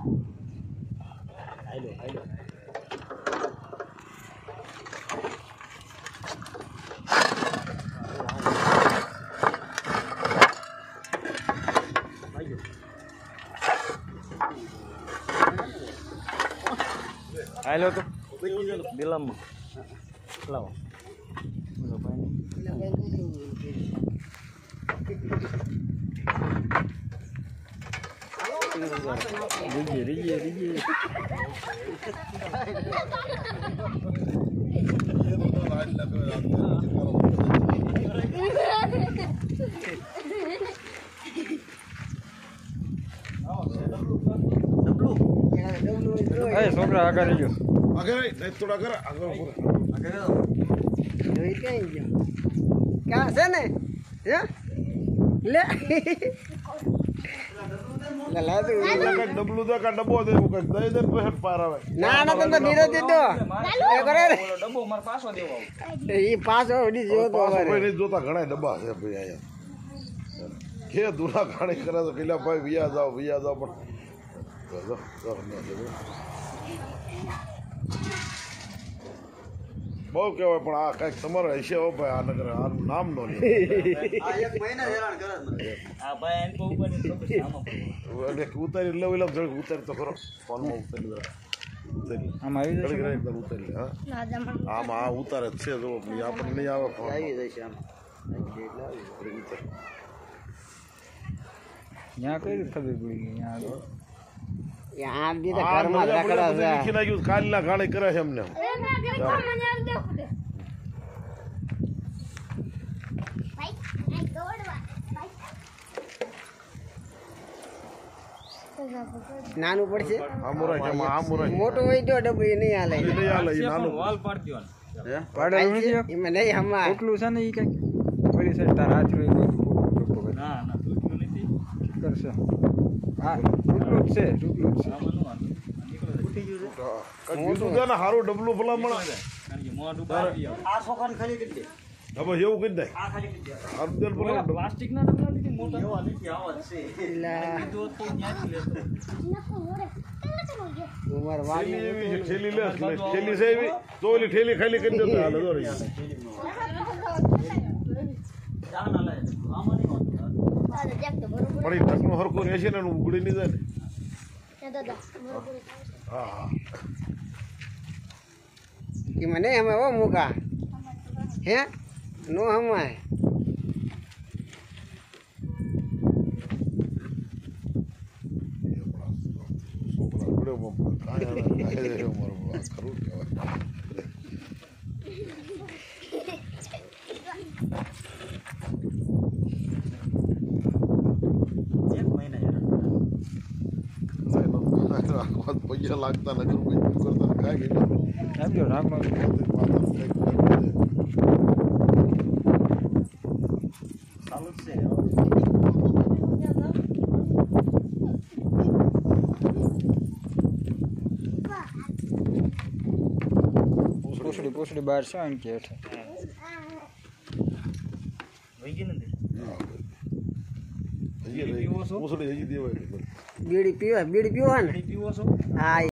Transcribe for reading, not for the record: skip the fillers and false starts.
હાલો હાલો હાલો તો દિલામાં લાવો રીજે છોકરા આગળ રહીજો થોડા કર આગળ જોઈ કઈ ગયો ક્યાં છે ને લે ડબલું દે કા ડબ્બો દે એવું કઈક દઈ દે પછી પાર આવે ના ના તમે નીરજ દીધો એ કરે ડબ્બો માર પાછો દેવો ઈ પાછો ઉડી જો તો કોઈ નહીં જોતા ઘણા ડબ્બા છે ભાઈ અહીંયા કે દુરા ઘાણી કરે તો પેલા ભાઈ વિયા જાવ પણ બહુ કહેવાય પણ આ કઈક તમારે હશે હો ભાઈ આ નગર આ નામ નો લે ઉતારી લે ઉતારી તો ખરો ફોનમાં ઉતારી ઉતારી હા આમાં આ ઉતારે જ છે જો આપણને નહીં આવે ત્યાં કઈ ખબર પડી ગઈ કાલના ઘાણી કરે છે એમને નાનું પડશે મોટો હોય તો ડબ્બો નહીં હાલે એમાં નહીં હમણાં એટલું છે ને એ કઈ પડી સાઈડ તારા હાથ કરશે હા એટલું જ છે સારું ડબલું ભલામણ હવે એવું કરી દે પ્લાસ્ટિક ના ઠેલી લે ઠેલી છે એવી તો ઓલી ઠેલી ખાલી કરી દેતો હાલ દોરી પણ ઢકનું હરખું રહેશે ને ઉગડી નહીં જાય ને હા હા કે મને અમે ઓ મૂકા હે નો હમાય પૈસા લાગતા નગર કરતા કાંઈ પૂછડી બહાર છે એમ કે બીડી પીવા ને હા